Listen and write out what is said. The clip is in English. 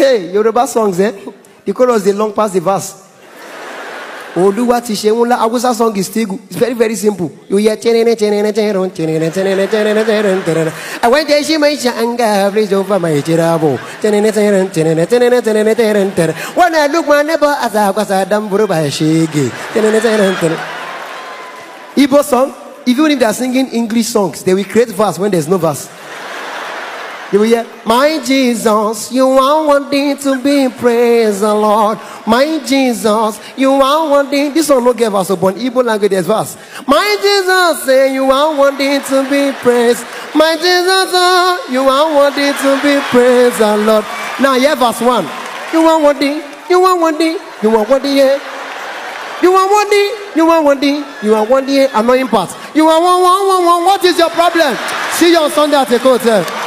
Hey, Yoruba songs, eh? The chorus they long past the verse. Oluwa ti ṣe ńlá. Hausa song is still good. It's very, very simple. You hear I went to see my shanga, please over my tirabo. When I look my neighbor as I was a dumb by shaggy. Igbo song, even if they are singing English songs, they will create verse when there's no verse. You will hear, my Jesus, you are worthy to be praised, the Lord. My Jesus, you are worthy. This one no give us upon Igbo language there's verse. My Jesus, say you are worthy to be praised. My Jesus, you are worthy to be praised, the Lord. Now hear verse 1. You are worthy, you are worthy, you are worthy, yeah. You are worthy, you are worthy, you are worthy, annoying part. You are one. What is your problem? See you on Sunday at the hotel.